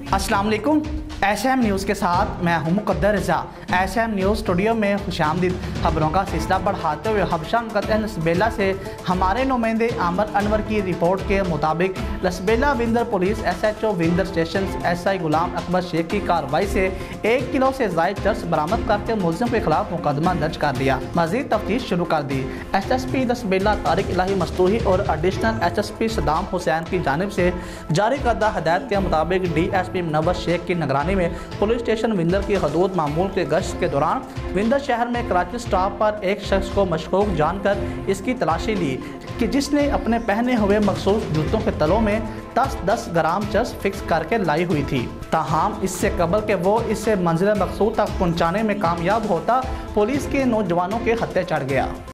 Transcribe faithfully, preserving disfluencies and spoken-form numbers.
अस्सलाम वालेकुम। S M news के साथ मैं हूं Muqaddar Raza. S M news studio में खुशामदीद। खबरों का सिलसिला बढ़ाते हुए हबशा मुक़द्दस लसबेला से हमारे नुमाइंदे आमर अनवर की रिपोर्ट के मुताबिक Lasbela Winder police S H O Winder station S I Ghulam Akbar Sheikh की कार्रवाई से एक किलो से ज़ायद चर्स बरामद करके मुलजिम के खिलाफ मुकदमा दर्ज कर लिया। मज़ीद तफ्तीश शुरू कर दी। S S P Lasbela Tariq Ilahi मस्तूही और additional S S P Saddam Hussain की जानिब से जारी करदा हदायत के मुताबिक D S P Munawar Sheikh की निगरानी में पुलिस स्टेशन विंदर की हदूद मामूल के गश्त के दौरान विंदर शहर में कराची स्टॉप पर एक शख्स को मशकूक जानकर इसकी तलाशी ली कि जिसने अपने पहने हुए मखसूस जूतों के तलों में दस दस ग्राम चर्स फिक्स करके लाई हुई थी। ताहम इससे कबल के वो इसे मंजिल मकसूद तक पहुँचाने में कामयाब होता पुलिस के नौजवानों के हत्थे चढ़ गया।